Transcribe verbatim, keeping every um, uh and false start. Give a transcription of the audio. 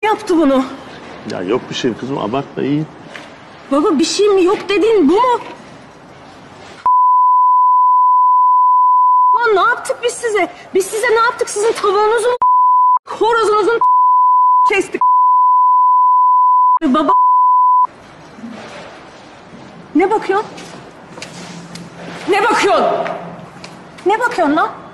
yaptı bunu? Ya yok bir şey kızım, abartma, iyi. Baba bir şey mi yok dediğin bu mu? Lan ne yaptık biz size? Biz size ne yaptık? Sizin tavuğunuzun horozunuzun kestik. Baba. Ne bakıyorsun? Ne bakıyorsun? Ne bakıyorsun lan?